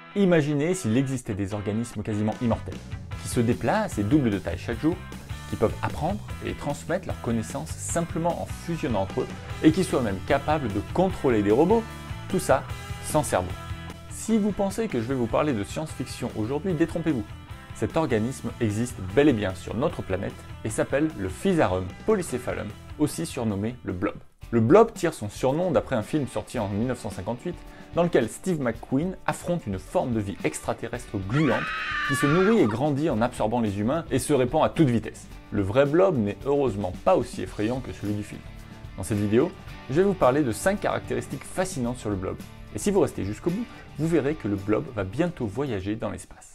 Imaginez s'il existait des organismes quasiment immortels, qui se déplacent et doublent de taille chaque jour, qui peuvent apprendre et transmettre leurs connaissances simplement en fusionnant entre eux, et qui soient même capables de contrôler des robots, tout ça sans cerveau. Si vous pensez que je vais vous parler de science-fiction aujourd'hui, détrompez-vous. Cet organisme existe bel et bien sur notre planète et s'appelle le Physarum polycephalum, aussi surnommé le Blob. Le Blob tire son surnom d'après un film sorti en 1958 dans lequel Steve McQueen affronte une forme de vie extraterrestre gluante qui se nourrit et grandit en absorbant les humains et se répand à toute vitesse. Le vrai Blob n'est heureusement pas aussi effrayant que celui du film. Dans cette vidéo, je vais vous parler de 5 caractéristiques fascinantes sur le Blob. Et si vous restez jusqu'au bout, vous verrez que le Blob va bientôt voyager dans l'espace.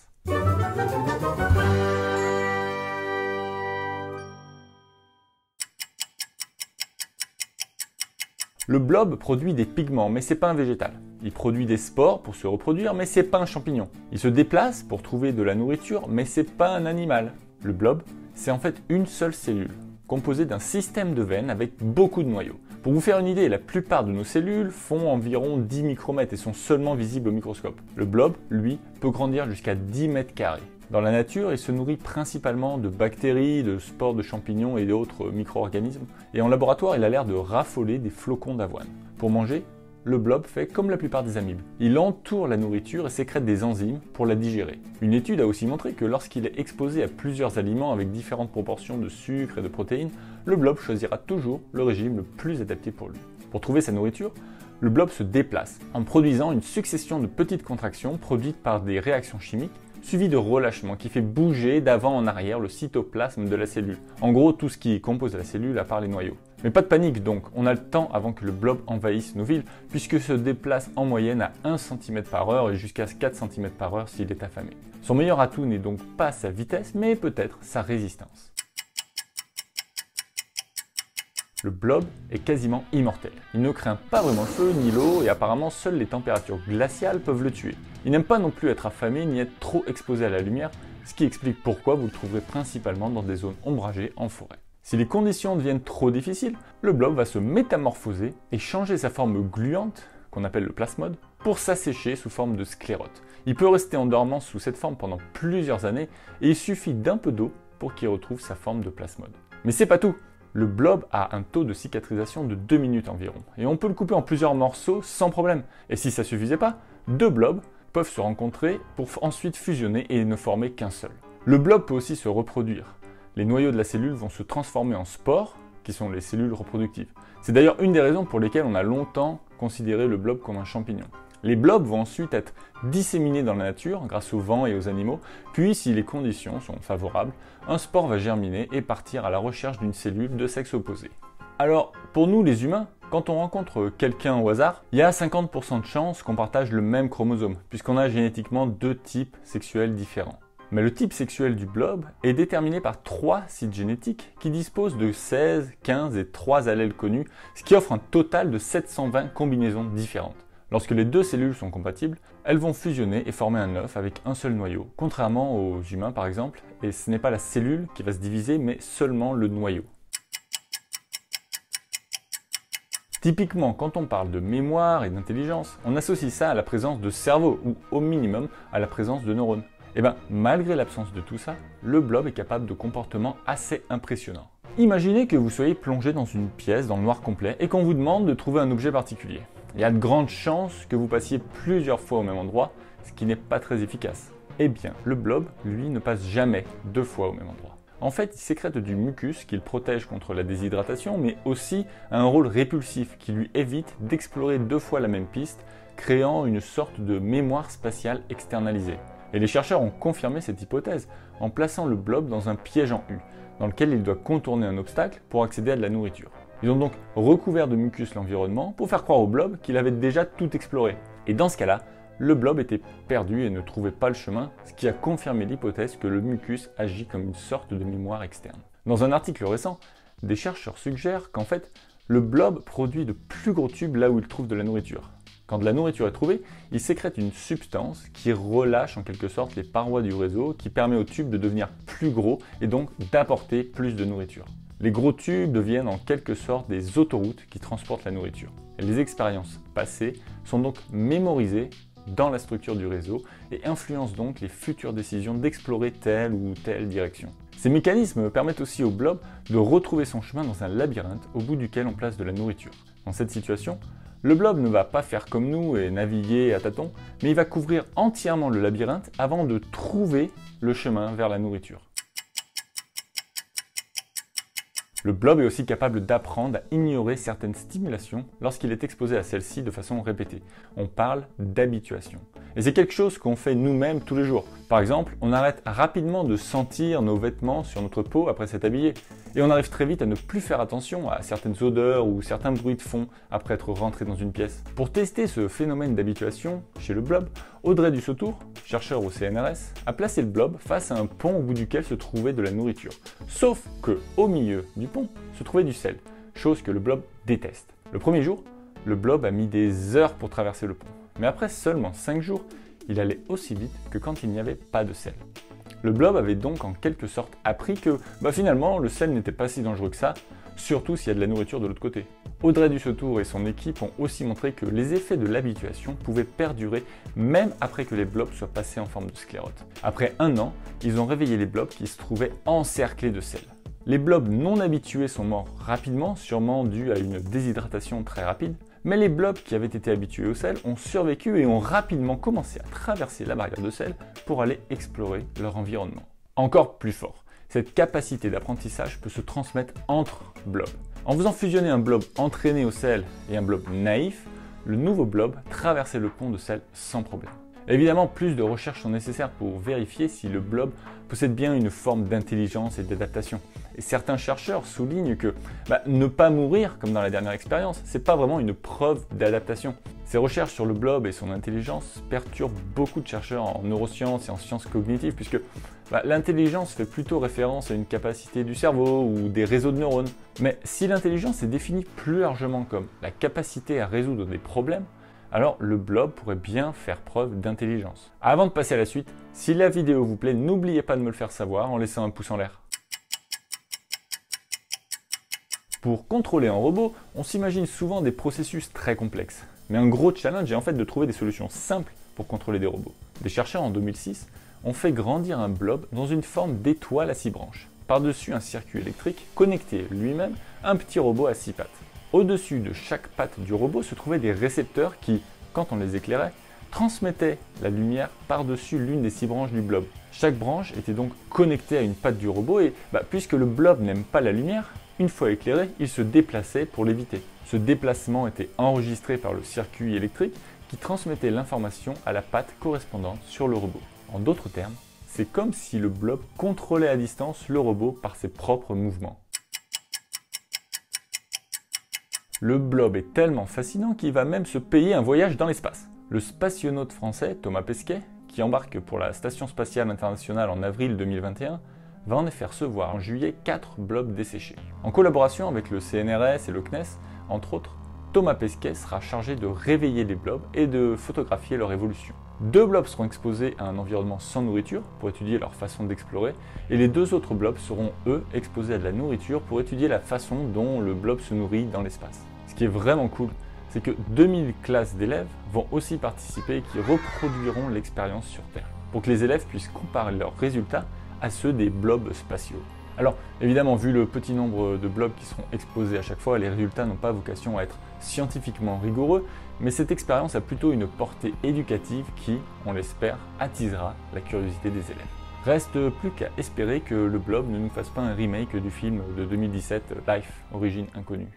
Le blob produit des pigments, mais c'est pas un végétal. Il produit des spores pour se reproduire, mais c'est pas un champignon. Il se déplace pour trouver de la nourriture, mais c'est pas un animal. Le blob, c'est en fait une seule cellule, composée d'un système de veines avec beaucoup de noyaux. Pour vous faire une idée, la plupart de nos cellules font environ 10 micromètres et sont seulement visibles au microscope. Le blob, lui, peut grandir jusqu'à 10 mètres carrés. Dans la nature, il se nourrit principalement de bactéries, de spores de champignons et d'autres micro-organismes. Et en laboratoire, il a l'air de raffoler des flocons d'avoine. Pour manger, le blob fait comme la plupart des amibes. Il entoure la nourriture et sécrète des enzymes pour la digérer. Une étude a aussi montré que lorsqu'il est exposé à plusieurs aliments avec différentes proportions de sucre et de protéines, le blob choisira toujours le régime le plus adapté pour lui. Pour trouver sa nourriture, le blob se déplace en produisant une succession de petites contractions produites par des réactions chimiques suivi de relâchement qui fait bouger d'avant en arrière le cytoplasme de la cellule. En gros, tout ce qui compose la cellule à part les noyaux. Mais pas de panique donc, on a le temps avant que le blob envahisse nos villes, puisque se déplace en moyenne à 1 cm par heure et jusqu'à 4 cm par heure s'il est affamé. Son meilleur atout n'est donc pas sa vitesse, mais peut-être sa résistance. Le blob est quasiment immortel. Il ne craint pas vraiment le feu ni l'eau et apparemment seules les températures glaciales peuvent le tuer. Il n'aime pas non plus être affamé ni être trop exposé à la lumière, ce qui explique pourquoi vous le trouverez principalement dans des zones ombragées en forêt. Si les conditions deviennent trop difficiles, le blob va se métamorphoser et changer sa forme gluante, qu'on appelle le plasmode, pour s'assécher sous forme de sclérote. Il peut rester en dormance sous cette forme pendant plusieurs années et il suffit d'un peu d'eau pour qu'il retrouve sa forme de plasmode. Mais c'est pas tout! Le blob a un taux de cicatrisation de 2 minutes environ, et on peut le couper en plusieurs morceaux sans problème. Et si ça suffisait pas, 2 blobs peuvent se rencontrer pour ensuite fusionner et ne former qu'un seul. Le blob peut aussi se reproduire. Les noyaux de la cellule vont se transformer en spores, qui sont les cellules reproductives. C'est d'ailleurs une des raisons pour lesquelles on a longtemps considéré le blob comme un champignon. Les blobs vont ensuite être disséminés dans la nature grâce au vent et aux animaux, puis si les conditions sont favorables, un spore va germiner et partir à la recherche d'une cellule de sexe opposé. Alors, pour nous les humains, quand on rencontre quelqu'un au hasard, il y a 50% de chances qu'on partage le même chromosome, puisqu'on a génétiquement 2 types sexuels différents. Mais le type sexuel du blob est déterminé par 3 sites génétiques qui disposent de 16, 15 et 3 allèles connus, ce qui offre un total de 720 combinaisons différentes. Lorsque les 2 cellules sont compatibles, elles vont fusionner et former un œuf avec un seul noyau, contrairement aux humains par exemple, et ce n'est pas la cellule qui va se diviser, mais seulement le noyau. Typiquement, quand on parle de mémoire et d'intelligence, on associe ça à la présence de cerveau, ou au minimum à la présence de neurones. Et bien, malgré l'absence de tout ça, le blob est capable de comportements assez impressionnants. Imaginez que vous soyez plongé dans une pièce dans le noir complet et qu'on vous demande de trouver un objet particulier. Il y a de grandes chances que vous passiez plusieurs fois au même endroit, ce qui n'est pas très efficace. Eh bien, le blob, lui, ne passe jamais 2 fois au même endroit. En fait, il sécrète du mucus qui le protège contre la déshydratation, mais aussi a un rôle répulsif qui lui évite d'explorer 2 fois la même piste, créant une sorte de mémoire spatiale externalisée. Et les chercheurs ont confirmé cette hypothèse en plaçant le blob dans un piège en U, dans lequel il doit contourner un obstacle pour accéder à de la nourriture. Ils ont donc recouvert de mucus l'environnement pour faire croire au blob qu'il avait déjà tout exploré. Et dans ce cas-là, le blob était perdu et ne trouvait pas le chemin, ce qui a confirmé l'hypothèse que le mucus agit comme une sorte de mémoire externe. Dans un article récent, des chercheurs suggèrent qu'en fait, le blob produit de plus gros tubes là où il trouve de la nourriture. Quand de la nourriture est trouvée, il sécrète une substance qui relâche en quelque sorte les parois du réseau, qui permet au tube de devenir plus gros et donc d'apporter plus de nourriture. Les gros tubes deviennent en quelque sorte des autoroutes qui transportent la nourriture. Et les expériences passées sont donc mémorisées dans la structure du réseau et influencent donc les futures décisions d'explorer telle ou telle direction. Ces mécanismes permettent aussi au blob de retrouver son chemin dans un labyrinthe au bout duquel on place de la nourriture. Dans cette situation, le blob ne va pas faire comme nous et naviguer à tâtons, mais il va couvrir entièrement le labyrinthe avant de trouver le chemin vers la nourriture. Le blob est aussi capable d'apprendre à ignorer certaines stimulations lorsqu'il est exposé à celles-ci de façon répétée. On parle d'habituation. Et c'est quelque chose qu'on fait nous-mêmes tous les jours. Par exemple, on arrête rapidement de sentir nos vêtements sur notre peau après s'être habillé. Et on arrive très vite à ne plus faire attention à certaines odeurs ou certains bruits de fond après être rentré dans une pièce. Pour tester ce phénomène d'habituation chez le blob, Audrey Dusautour, chercheur au CNRS, a placé le blob face à un pont au bout duquel se trouvait de la nourriture. Sauf que, au milieu du pont, se trouvait du sel, chose que le blob déteste. Le premier jour, le blob a mis des heures pour traverser le pont. Mais après seulement 5 jours, il allait aussi vite que quand il n'y avait pas de sel. Le blob avait donc en quelque sorte appris que finalement le sel n'était pas si dangereux que ça, surtout s'il y a de la nourriture de l'autre côté. Audrey Dusautour et son équipe ont aussi montré que les effets de l'habituation pouvaient perdurer même après que les blobs soient passés en forme de sclérote. Après 1 an, ils ont réveillé les blobs qui se trouvaient encerclés de sel. Les blobs non habitués sont morts rapidement, sûrement dû à une déshydratation très rapide, mais les blobs qui avaient été habitués au sel ont survécu et ont rapidement commencé à traverser la barrière de sel pour aller explorer leur environnement. Encore plus fort, cette capacité d'apprentissage peut se transmettre entre blobs. En faisant fusionner un blob entraîné au sel et un blob naïf, le nouveau blob traversait le pont de sel sans problème. Évidemment, plus de recherches sont nécessaires pour vérifier si le blob possède bien une forme d'intelligence et d'adaptation. Et certains chercheurs soulignent que ne pas mourir, comme dans la dernière expérience, c'est pas vraiment une preuve d'adaptation. Ces recherches sur le blob et son intelligence perturbent beaucoup de chercheurs en neurosciences et en sciences cognitives, puisque l'intelligence fait plutôt référence à une capacité du cerveau ou des réseaux de neurones. Mais si l'intelligence est définie plus largement comme la capacité à résoudre des problèmes, alors le blob pourrait bien faire preuve d'intelligence. Avant de passer à la suite, si la vidéo vous plaît, n'oubliez pas de me le faire savoir en laissant un pouce en l'air. Pour contrôler un robot, on s'imagine souvent des processus très complexes. Mais un gros challenge est en fait de trouver des solutions simples pour contrôler des robots. Des chercheurs en 2006 ont fait grandir un blob dans une forme d'étoile à 6 branches, par-dessus un circuit électrique connecté lui-même à un petit robot à 6 pattes. Au-dessus de chaque patte du robot se trouvaient des récepteurs qui, quand on les éclairait, transmettaient la lumière par-dessus l'une des 6 branches du blob. Chaque branche était donc connectée à une patte du robot et puisque le blob n'aime pas la lumière, une fois éclairé, il se déplaçait pour l'éviter. Ce déplacement était enregistré par le circuit électrique qui transmettait l'information à la patte correspondante sur le robot. En d'autres termes, c'est comme si le blob contrôlait à distance le robot par ses propres mouvements. Le blob est tellement fascinant qu'il va même se payer un voyage dans l'espace. Le spationaute français Thomas Pesquet, qui embarque pour la Station spatiale internationale en avril 2021, va en effet recevoir en juillet 4 blobs desséchés. En collaboration avec le CNRS et le CNES, entre autres, Thomas Pesquet sera chargé de réveiller les blobs et de photographier leur évolution. 2 blobs seront exposés à un environnement sans nourriture pour étudier leur façon d'explorer, et les 2 autres blobs seront, eux, exposés à de la nourriture pour étudier la façon dont le blob se nourrit dans l'espace. Ce qui est vraiment cool, c'est que 2000 classes d'élèves vont aussi participer et qui reproduiront l'expérience sur Terre, pour que les élèves puissent comparer leurs résultats à ceux des blobs spatiaux. Alors évidemment, vu le petit nombre de blobs qui seront exposés à chaque fois, les résultats n'ont pas vocation à être scientifiquement rigoureux, mais cette expérience a plutôt une portée éducative qui, on l'espère, attisera la curiosité des élèves. Reste plus qu'à espérer que le blob ne nous fasse pas un remake du film de 2017 Life, Origine Inconnue.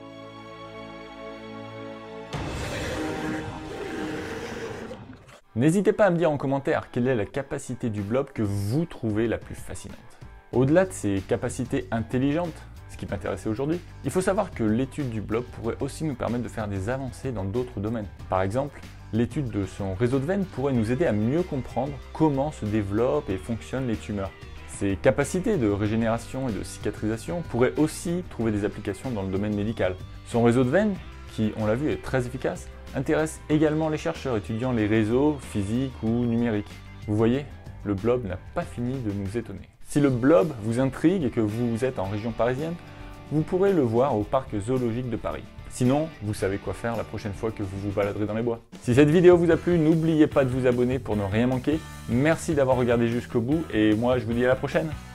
N'hésitez pas à me dire en commentaire quelle est la capacité du blob que vous trouvez la plus fascinante. Au-delà de ses capacités intelligentes, ce qui m'intéressait aujourd'hui, il faut savoir que l'étude du blob pourrait aussi nous permettre de faire des avancées dans d'autres domaines. Par exemple, l'étude de son réseau de veines pourrait nous aider à mieux comprendre comment se développent et fonctionnent les tumeurs. Ses capacités de régénération et de cicatrisation pourraient aussi trouver des applications dans le domaine médical. Son réseau de veines, qui, on l'a vu, est très efficace, intéresse également les chercheurs étudiant les réseaux physiques ou numériques. Vous voyez, le blob n'a pas fini de nous étonner. Si le blob vous intrigue et que vous êtes en région parisienne, vous pourrez le voir au parc zoologique de Paris. Sinon, vous savez quoi faire la prochaine fois que vous vous baladerez dans les bois. Si cette vidéo vous a plu, n'oubliez pas de vous abonner pour ne rien manquer. Merci d'avoir regardé jusqu'au bout et moi je vous dis à la prochaine.